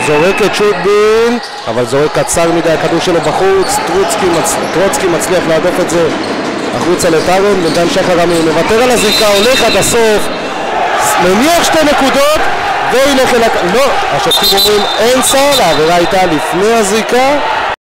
זורק את שוטבין, אבל זורק קצר מדי, הכדור שלו בחוץ, טרוצקי מצליח להדוף את זה החוצה לטרן, בינתיים שחר רמי מוותר על הזריקה, הולך עד הסוף, מניח 2 נקודות, וילך אל... לא, השופטים אומרים אין סל, העבירה הייתה לפני הזריקה,